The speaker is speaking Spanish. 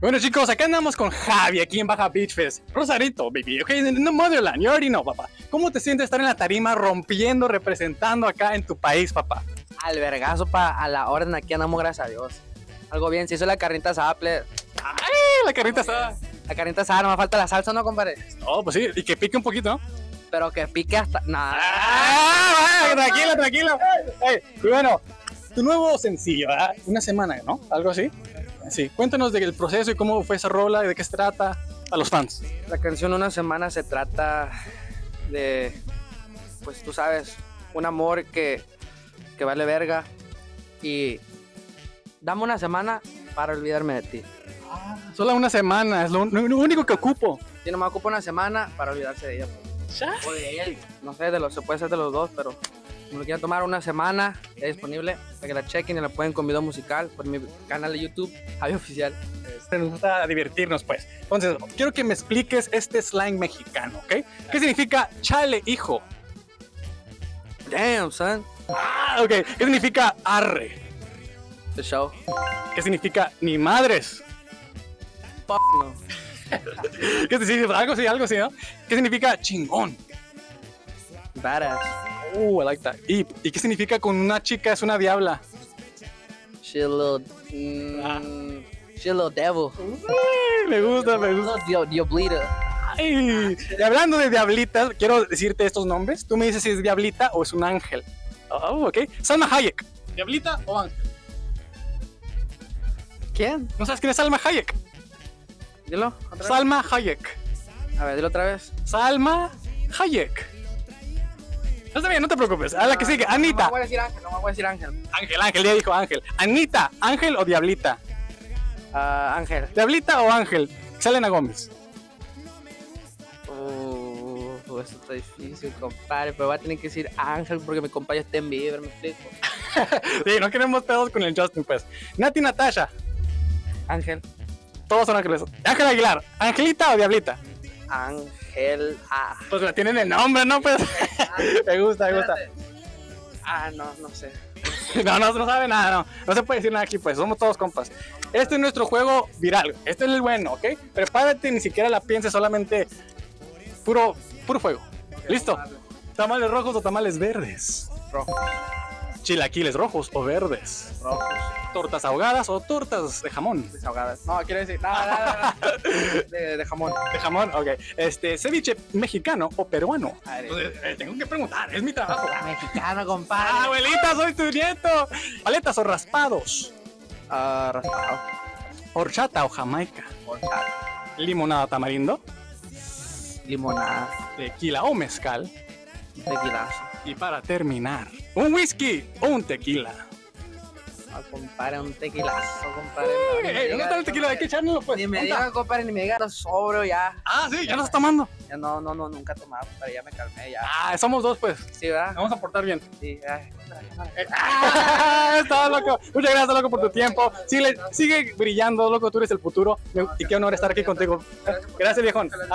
Bueno chicos, acá andamos con Javi, aquí en Baja Beach Fest. Rosarito, baby, ok, no Motherland, you already know, papá. ¿Cómo te sientes estar en la tarima rompiendo, representando acá en tu país, papá? Al vergazo, a la orden, aquí andamos, gracias a Dios. Algo bien, se hizo la carnita asada, ¡Ay, la carnita asada! La carnita asada, no me falta la salsa, ¿no, compadre? Oh, pues sí, y que pique un poquito, ¿no? Pero que pique hasta... Nada. Tranquilo, tranquilo. Hey, y bueno, tu nuevo sencillo, ¿verdad? Una semana, ¿no? Algo así. Sí, cuéntanos del proceso y cómo fue esa rola y de qué se trata a los fans. La canción Una Semana se trata de, pues tú sabes, un amor que vale verga y dame una semana para olvidarme de ti. Solo una semana, es lo único que ocupo. Si no me ocupo una semana para olvidarse de ella. O de él, no sé, se puede ser de los dos, pero como lo quieran tomar una semana, es disponible para que la chequen y la pueden con video musical por mi canal de YouTube, Javi Oficial. Nos gusta divertirnos, pues. Entonces, quiero que me expliques este slang mexicano, ¿ok? ¿Qué significa chale, hijo? Damn, son. Ok. ¿Qué significa arre? The show. ¿Qué significa ni madres? Fuck no. ¿Qué significa? Algo así, ¿no? ¿Qué significa chingón? Badass. I like that. ¿Y qué significa con una chica es una diabla? She a little... she a little devil. Me gusta. Diablita. Ay, y hablando de diablitas, quiero decirte estos nombres. Tú me dices si es diablita o es un ángel. Oh, ok. Salma Hayek. ¿Diablita o ángel? ¿Quién? ¿No sabes quién es Salma Hayek? Dilo otra vez. Salma Hayek. A ver, dilo otra vez. Salma Hayek. Está bien, no te preocupes. A la que sigue, Anita. No me voy a decir ángel, no me voy a decir ángel. Ángel, ya dijo ángel. Anita, ¿ángel o diablita? Ángel. ¿Diablita o ángel? Selena Gómez. Esto está difícil, compadre, pero voy a tener que decir ángel porque mi compadre está en vibra, me explico. Sí, no queremos pedos con el Justin, pues. Nati Natasha. Ángel. Todos son ángeles. Ángel Aguilar, ¿angelita o diablita? Ángel. Pues la tienen el nombre, ¿no? Pues. Me gusta. No sé. No sabe nada, no. No se puede decir nada aquí, pues. Somos todos compas. Este es nuestro juego viral. Este es el bueno, ¿ok? Prepárate, ni siquiera la pienses, solamente puro fuego. ¿Listo? ¿Tamales rojos o tamales verdes? Rojos. ¿Chilaquiles rojos o verdes? Rojos. ¿Tortas ahogadas o tortas de jamón? Desahogadas. No, quiero decir, nada. De jamón. De jamón, ok. ¿Ceviche mexicano o peruano? Tengo que preguntar, es mi trabajo. Mexicano, compadre. Abuelita, soy tu nieto. ¿Paletas o raspados? Raspado. ¿Horchata o jamaica? Horchata. ¿Limonada tamarindo? Limonada. ¿Tequila o mezcal? Tequilazo. Y para terminar, ¿un whisky o un tequila? Compadre, un tequilazo, compadre. ¿Dónde está el tequila? Hay que echárnoslo, pues. Ni me diga, compadre, ni me diga, sobro ya. Sí, ya nos estás tomando. Ya no, nunca he tomado, compadre, ya me calmé, ya. Somos dos, pues. Sí, ¿verdad? Vamos a portar bien. Sí, Estaba loco. Muchas gracias, loco, por tu tiempo. Sigue brillando, loco, tú eres el futuro. Y qué honor estar aquí contigo. Gracias, viejón.